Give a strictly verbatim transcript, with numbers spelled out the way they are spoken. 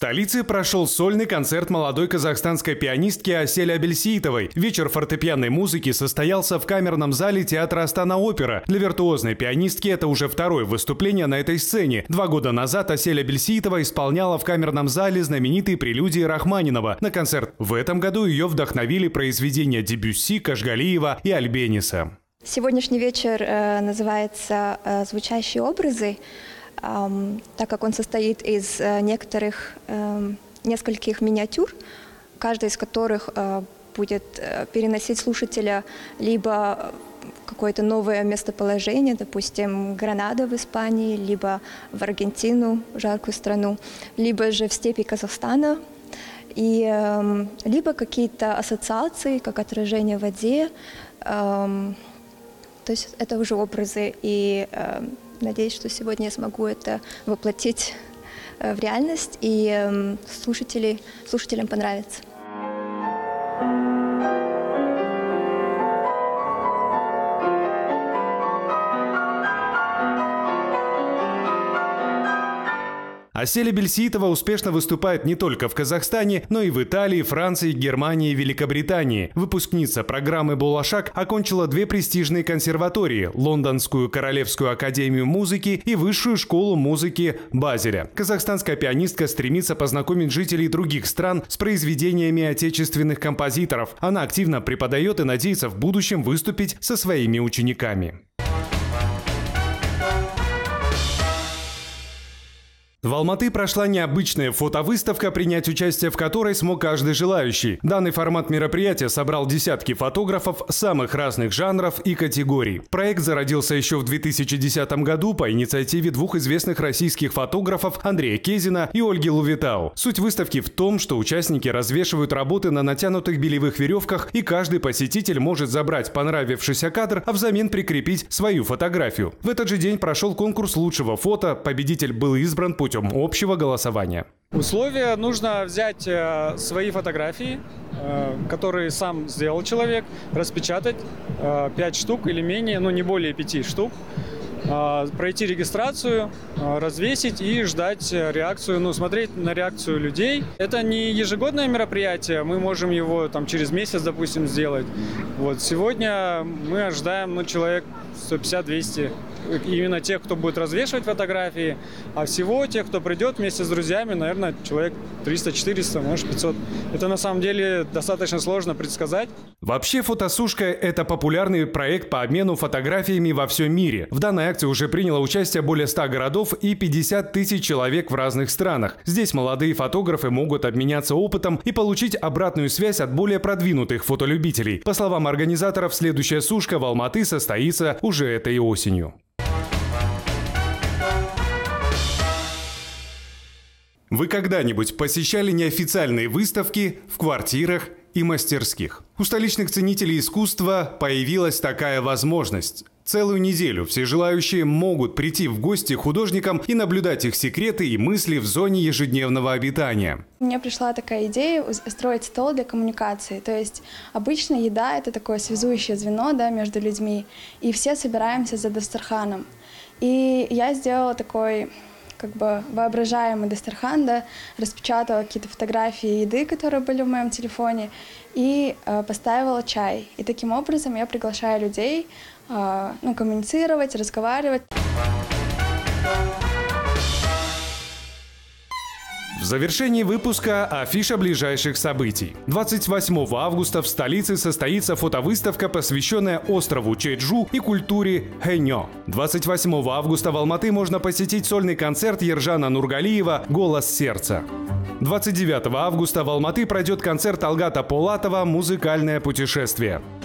В столице прошел сольный концерт молодой казахстанской пианистки Асель Абельсиитовой. Вечер фортепианной музыки состоялся в камерном зале театра Астана-Опера. Для виртуозной пианистки это уже второе выступление на этой сцене. Два года назад Асель Абельсиитова исполняла в камерном зале знаменитые прелюдии Рахманинова на концерт. В этом году ее вдохновили произведения Дебюсси, Кашгалиева и Альбениса. Сегодняшний вечер э, называется э, «Звучащие образы», э, так как он состоит из э, некоторых, э, нескольких миниатюр, каждая из которых э, будет э, переносить слушателя либо в какое-то новое местоположение, допустим, Гранада в Испании, либо в Аргентину, жаркую страну, либо же в степи Казахстана, и, э, либо какие-то ассоциации, как отражение в воде. Э, То есть это уже образы, и э, надеюсь, что сегодня я смогу это воплотить э, в реальность, и э, слушатели, слушателям понравится. Асель Абельсиитова успешно выступает не только в Казахстане, но и в Италии, Франции, Германии и Великобритании. Выпускница программы «Болашак» окончила две престижные консерватории – Лондонскую Королевскую академию музыки и Высшую школу музыки Базеля. Казахстанская пианистка стремится познакомить жителей других стран с произведениями отечественных композиторов. Она активно преподает и надеется в будущем выступить со своими учениками. В Алматы прошла необычная фотовыставка, принять участие в которой смог каждый желающий. Данный формат мероприятия собрал десятки фотографов самых разных жанров и категорий. Проект зародился еще в две тысячи десятом году по инициативе двух известных российских фотографов Андрея Кезина и Ольги Лувитау. Суть выставки в том, что участники развешивают работы на натянутых белевых веревках, и каждый посетитель может забрать понравившийся кадр, а взамен прикрепить свою фотографию. В этот же день прошел конкурс лучшего фото. Победитель был избран путем общего голосования. Условия: нужно взять э, свои фотографии, э, которые сам сделал человек, распечатать э, пять штук или менее, но не более пяти штук, э, пройти регистрацию, э, развесить и ждать реакцию, ну, смотреть на реакцию людей. Это не ежегодное мероприятие, мы можем его там через месяц, допустим, сделать. Вот сегодня мы ожидаем, ну, человек сто пятьдесят — двести. Именно тех, кто будет развешивать фотографии, а всего тех, кто придет вместе с друзьями, наверное, человек триста-четыреста, может пятьсот. Это на самом деле достаточно сложно предсказать. Вообще фотосушка – это популярный проект по обмену фотографиями во всем мире. В данной акции уже приняло участие более ста городов и пятьдесят тысяч человек в разных странах. Здесь молодые фотографы могут обменяться опытом и получить обратную связь от более продвинутых фотолюбителей. По словам организаторов, следующая сушка в Алматы состоится уже этой осенью. Вы когда-нибудь посещали неофициальные выставки в квартирах и мастерских? У столичных ценителей искусства появилась такая возможность. Целую неделю все желающие могут прийти в гости к художникам и наблюдать их секреты и мысли в зоне ежедневного обитания. Мне пришла такая идея устроить стол для коммуникации. То есть обычно еда – это такое связующее звено, да, между людьми, и все собираемся за дастарханом. И я сделала такой как бы воображаемый дастархан, да, распечатала какие-то фотографии еды, которые были в моем телефоне, и э, поставила чай. И таким образом я приглашаю людей э, ну, коммуницировать, разговаривать. В завершении выпуска афиша ближайших событий. двадцать восьмого августа в столице состоится фотовыставка, посвященная острову Чеджу и культуре Хэньо. двадцать восьмого августа в Алматы можно посетить сольный концерт Ержана Нургалиева «Голос сердца». двадцать девятого августа в Алматы пройдет концерт Алгата Полатова «Музыкальное путешествие».